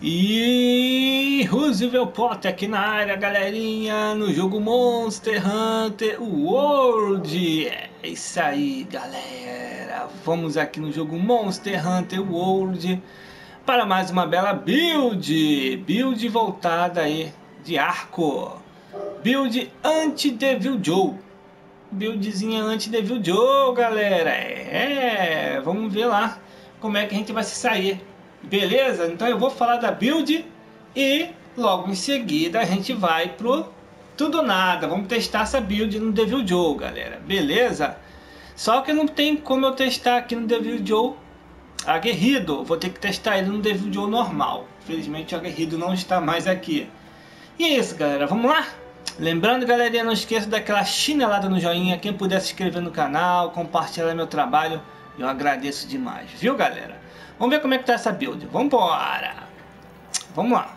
E Roosevelt Potter aqui na área, galerinha, no jogo Monster Hunter World. É isso aí, galera. Vamos aqui no jogo Monster Hunter World para mais uma bela build voltada aí de arco. Build anti-Devil Joe. Buildzinha anti-Devil Joe, galera. Vamos ver lá como é que a gente vai se sair. Beleza? Então eu vou falar da build e logo em seguida a gente vai pro tudo ou nada. Vamos testar essa build no Devil Joe, galera. Beleza? Só que não tem como eu testar aqui no Devil Joe aguerrido. Vou ter que testar ele no Devil Joe normal. Infelizmente o aguerrido não está mais aqui. E é isso, galera. Vamos lá? Lembrando, galerinha, não esqueça daquela chinelada no joinha. Quem puder se inscrever no canal, compartilhar meu trabalho, eu agradeço demais. Viu, galera? Vamos ver como é que tá essa build. Vambora! Vamos lá.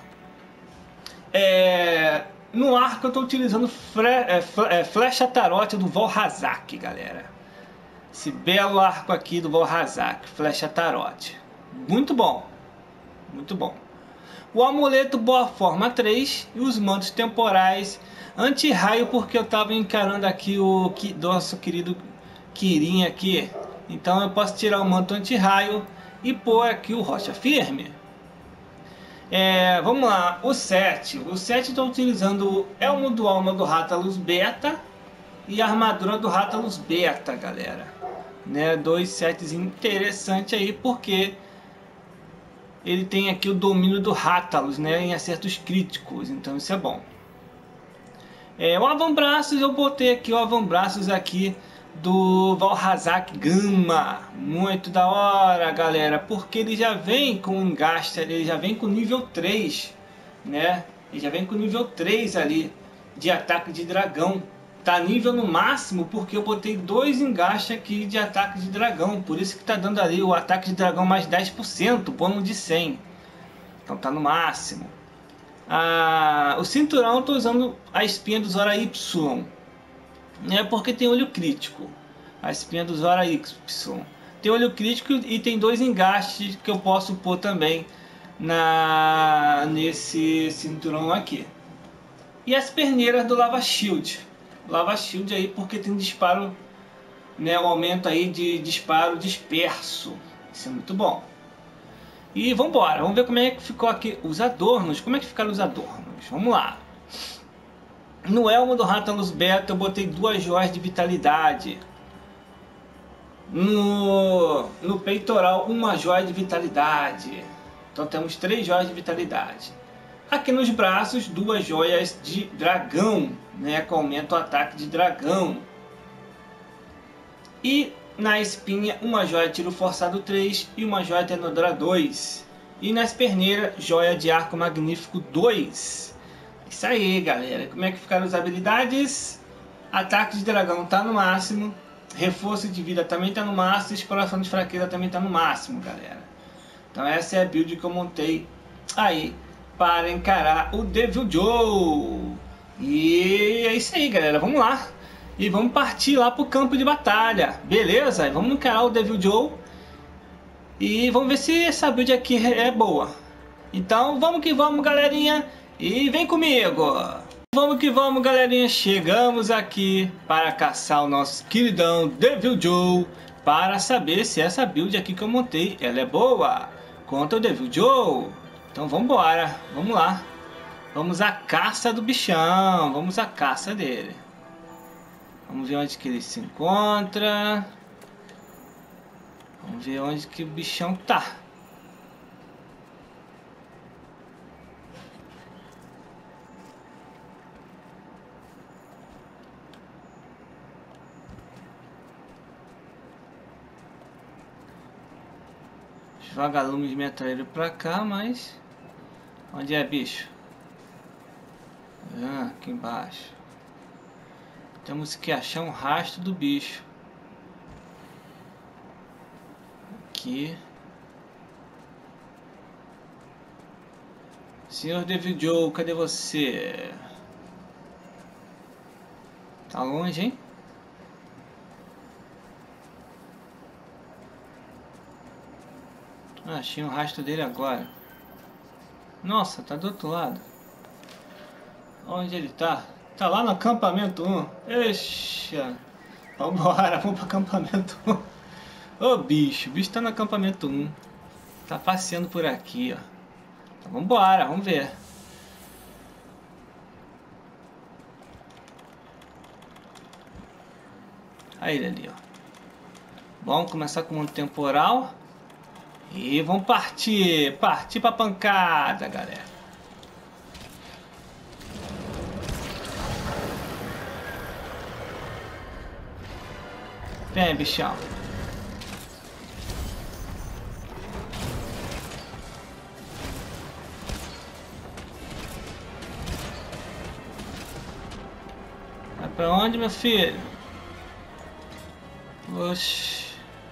No arco eu estou utilizando Flecha Tarote do Valhazak, galera. Esse belo arco aqui do Valhazak, Flecha Tarote. Muito bom. Muito bom. O amuleto Boa Forma 3 e os mantos temporais anti-raio, porque eu estava encarando aqui o nosso querido Kirin aqui. Então eu posso tirar o manto anti-raio e pôr aqui o Rocha Firme. Vamos lá, o 7. O 7 estou utilizando o Elmo do Alma do Rathalos Beta e a armadura do Rathalos Beta, galera. Dois sets interessantes aí, porque ele tem aqui o domínio do Rathalos, em acertos críticos, então isso é bom. O avambraços, eu botei aqui o avambraços aqui do Valhazak Gama. Muito da hora, galera, porque ele já vem com um gasto, ele já vem com nível 3, né? Ele já vem com nível 3 ali de ataque de dragão. Tá nível no máximo porque eu botei 2 engastes aqui de ataque de dragão. Por isso que tá dando ali o ataque de dragão mais 10%, bônus de 100. Então tá no máximo. O cinturão eu tô usando a espinha do Zora Y. Porque tem olho crítico. A espinha do Zora Y. Tem olho crítico e tem 2 engastes que eu posso pôr também nesse cinturão aqui. E as perneiras do Lava Shield. Lava Shield aí porque tem disparo, o aumento aí de disparo disperso. Isso é muito bom. E vamos embora, vamos ver como é que ficou aqui os adornos. Como é que ficaram os adornos? Vamos lá. No Elmo do Rathalos Beta eu botei 2 joias de vitalidade. No peitoral, 1 joia de vitalidade. Então temos 3 joias de vitalidade. Aqui nos braços, 2 joias de dragão, que aumenta o ataque de dragão. E na espinha, 1 joia de tiro forçado 3 e 1 joia de tenodora 2. E nas perneiras, joia de arco magnífico 2. Isso aí, galera. Como é que ficaram as habilidades? Ataque de dragão tá no máximo. Reforço de vida também tá no máximo. Exploração de fraqueza também tá no máximo, galera. Então essa é a build que eu montei aí para encarar o Devil Joe. E é isso aí, galera. Vamos lá. E vamos partir lá pro campo de batalha. Beleza? Vamos encarar o Devil Joe. E vamos ver se essa build aqui é boa. Então vamos que vamos, galerinha. E vem comigo. Vamos que vamos, galerinha. Chegamos aqui para caçar o nosso queridão Devil Joe. Para saber se essa build aqui que eu montei, ela é boa contra o Devil Joe. Então vamos embora, vamos lá. Vamos à caça do bichão, vamos à caça dele. Vamos ver onde que ele se encontra. Vamos ver onde que o bichão tá. Os vagalumes me atraíram pra cá, mas... Onde é, bicho? Aqui embaixo. Temos que achar um rastro do bicho. Aqui. Senhor Devil Joe, cadê você? Tá longe, hein? Achei um rastro dele agora. Nossa, tá do outro lado. Onde ele tá? Tá lá no acampamento 1. Eixa. Vambora, vamos pro acampamento 1. Ô bicho, o bicho tá no acampamento 1. Tá passeando por aqui, ó. Então vambora, vamos ver. Aí ele ali, ó. Vamos começar com um temporal. E vamos partir. Partir pra pancada, galera. Vem, bichão. Vai pra onde, meu filho? Oxi.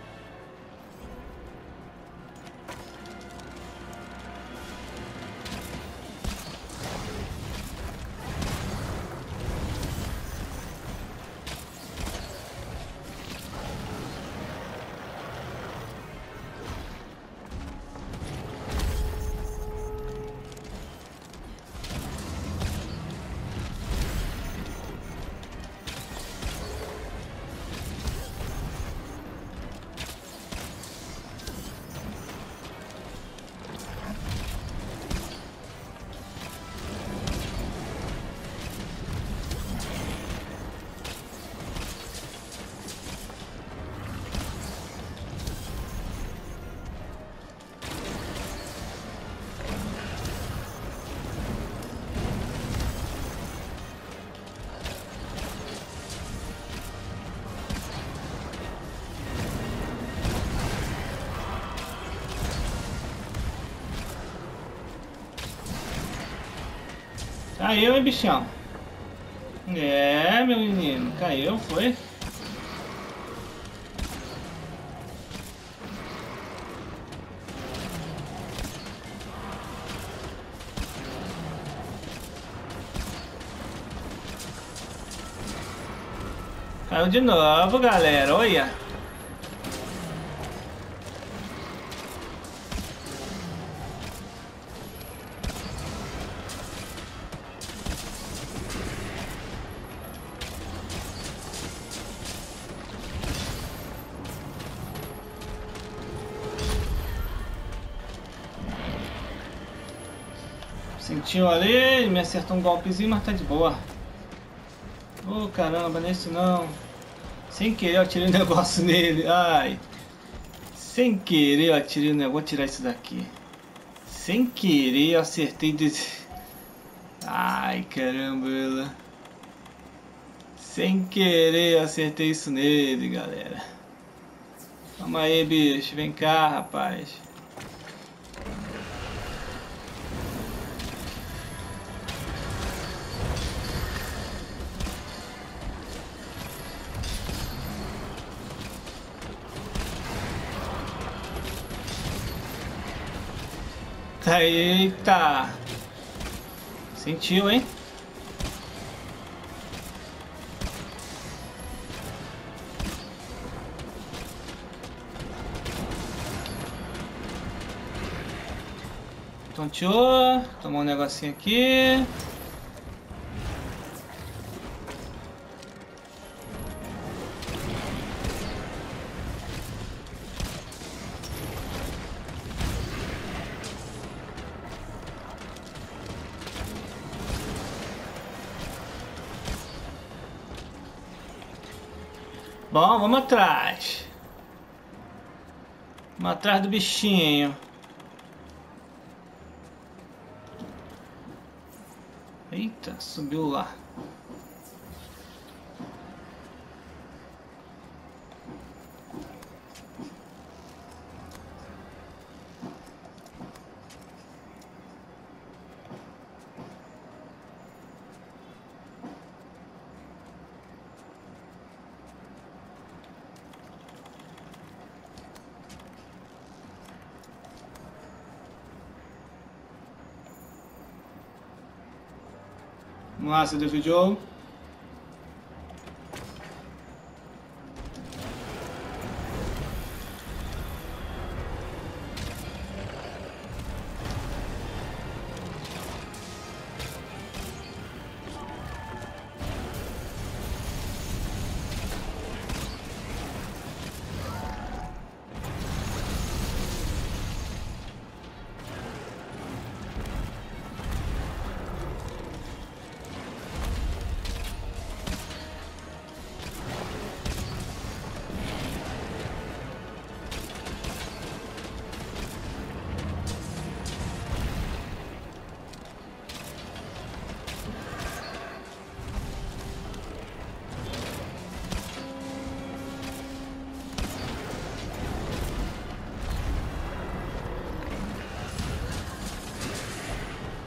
Caiu, hein, bichão? É, meu menino. Caiu, foi? Caiu de novo, galera. Olha. Sentiu ali, ele me acertou um golpezinho, mas tá de boa. Oh, caramba, nesse não. Sem querer eu atirei um negócio nele. Ai. Sem querer eu atirei um negócio. Vou tirar isso daqui. Sem querer eu acertei desse... Ai, caramba. Sem querer eu acertei isso nele, galera. Calma aí, bicho. Vem cá, rapaz. Eita! Sentiu, hein? Tonteou. Tomou um negocinho aqui. Bom, vamos atrás. Vamos atrás do bichinho. Eita, subiu lá. Massa do vídeo.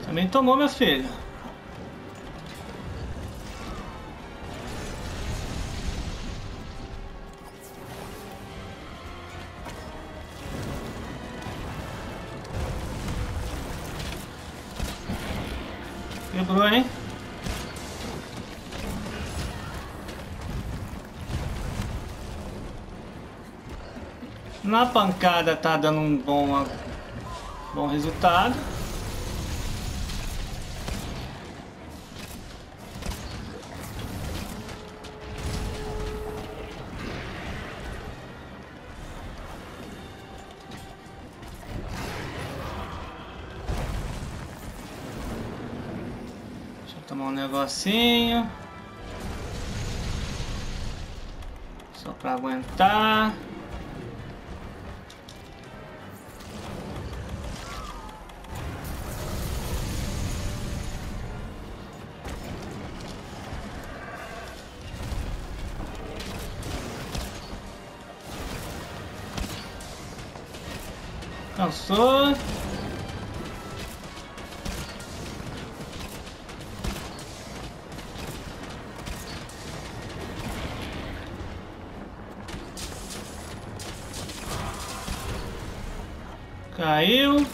Também tomou, meu filho. Quebrou, hein? Na pancada tá dando um bom resultado. Deixa eu tomar um negocinho. Só pra aguentar. Cansou. Caiu.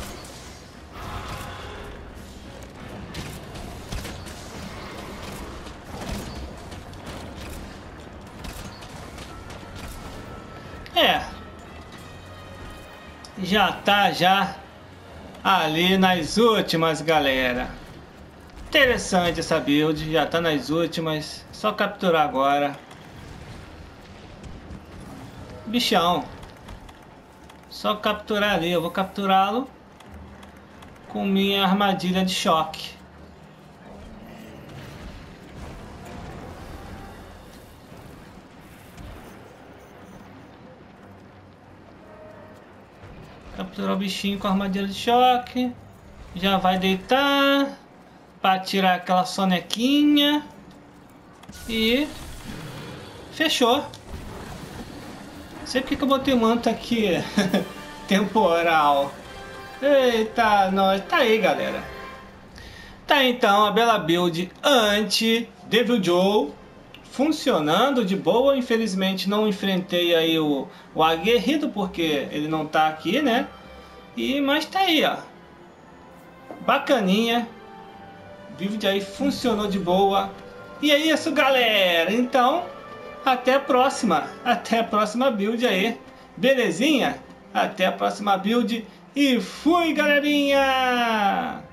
Já tá ali nas últimas, galera. Interessante essa build, já tá nas últimas. Só capturar agora. Bichão. Só capturar ali, eu vou capturá-lo com minha armadilha de choque. Capturar o bichinho com a armadilha de choque. Já vai deitar para tirar aquela sonequinha. E fechou. Não sei porque que eu botei o manto aqui. Temporal. Eita, nós. Tá aí, galera. Tá então a bela build anti-Devil Joe. Funcionando de boa. Infelizmente não enfrentei aí o aguerrido, porque ele não tá aqui, né? Mas tá aí, ó. Bacaninha. O build aí funcionou de boa. E é isso, galera. Então, até a próxima. Até a próxima build aí. Belezinha? Até a próxima build. E fui, galerinha!